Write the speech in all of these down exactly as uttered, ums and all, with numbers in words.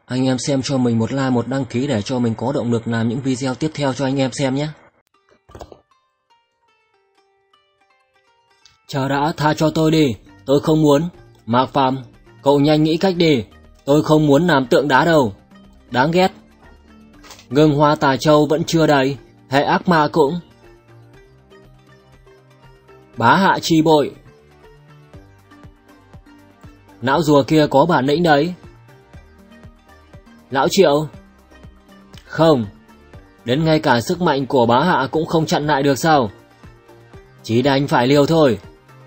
Anh em xem cho mình một like, một đăng ký để cho mình có động lực làm những video tiếp theo cho anh em xem nhé. Chờ đã, tha cho tôi đi, tôi không muốn. Mạc Phàm, cậu nhanh nghĩ cách đi, tôi không muốn làm tượng đá đâu. Đáng ghét. Ngưng hoa tà châu vẫn chưa đầy, hệ ác ma cũng. Bá hạ chi bội. Lão rùa kia có bản lĩnh đấy. Lão Triệu. Không, đến ngay cả sức mạnh của bá hạ cũng không chặn lại được sao? Chỉ đành phải liều thôi.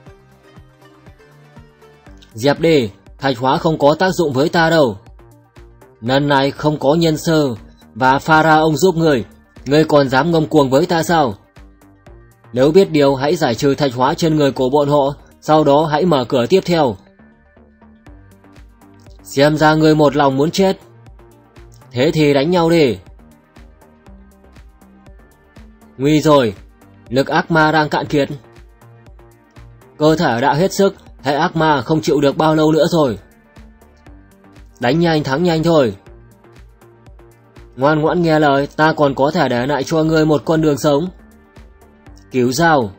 Dẹp đi, thạch hóa không có tác dụng với ta đâu. Lần này không có nhân sơ và Pharaon giúp người, người còn dám ngông cuồng với ta sao? Nếu biết điều hãy giải trừ thạch hóa trên người của bọn họ, sau đó hãy mở cửa tiếp theo. Xem ra người một lòng muốn chết. Thế thì đánh nhau đi. Nguy rồi, lực ác ma đang cạn kiệt. Cơ thể đã hết sức, hệ ác ma không chịu được bao lâu nữa rồi. Đánh nhanh thắng nhanh thôi. Ngoan ngoãn nghe lời, ta còn có thể để lại cho ngươi một con đường sống. Cứu dao.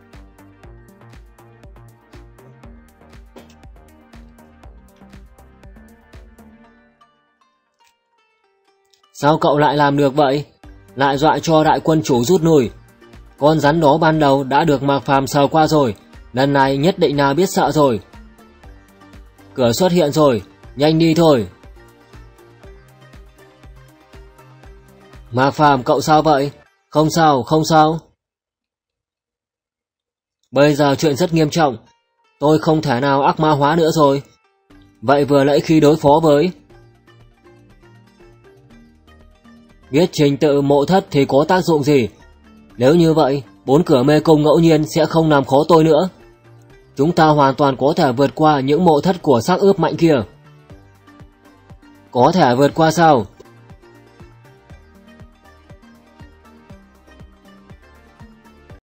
Sao cậu lại làm được vậy? Lại dọa cho đại quân chủ rút lui. Con rắn đó ban đầu đã được Mạc Phàm sờ qua rồi, lần này nhất định là biết sợ rồi. Cửa xuất hiện rồi, nhanh đi thôi. Mạc Phàm, cậu sao vậy? Không sao, không sao. Bây giờ chuyện rất nghiêm trọng, tôi không thể nào ác ma hóa nữa rồi. Vậy vừa nãy khi đối phó với... Biết trình tự mộ thất thì có tác dụng gì? Nếu như vậy, bốn cửa mê cung ngẫu nhiên sẽ không làm khó tôi nữa. Chúng ta hoàn toàn có thể vượt qua những mộ thất của xác ướp mạnh kia. Có thể vượt qua sao?